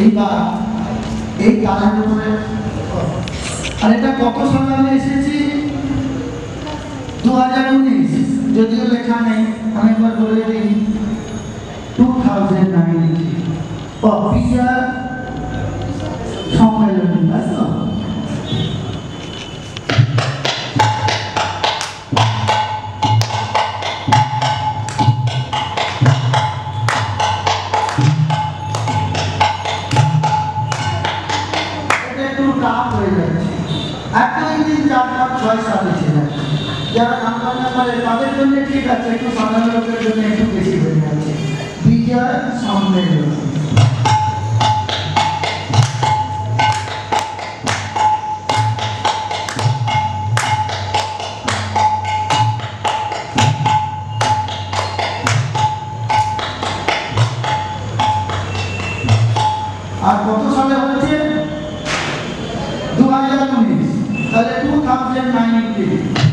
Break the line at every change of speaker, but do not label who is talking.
এইবার এই কাজের উপরে আর এটা কত সালে আমি এসেছি 2019 যদিও লেখা নেই আমি একবার বলে দিই 2009 পিয়া সম্মেলন তাই তো যারা নাম্বার নাম্বারে তাদের জন্য ঠিক আছে একটু সাধারণ লোকের জন্য একটু বেশি হয়ে যাচ্ছে বিজয় সম্মেলন আর কত সালে হচ্ছে 2019 তাহলে 2019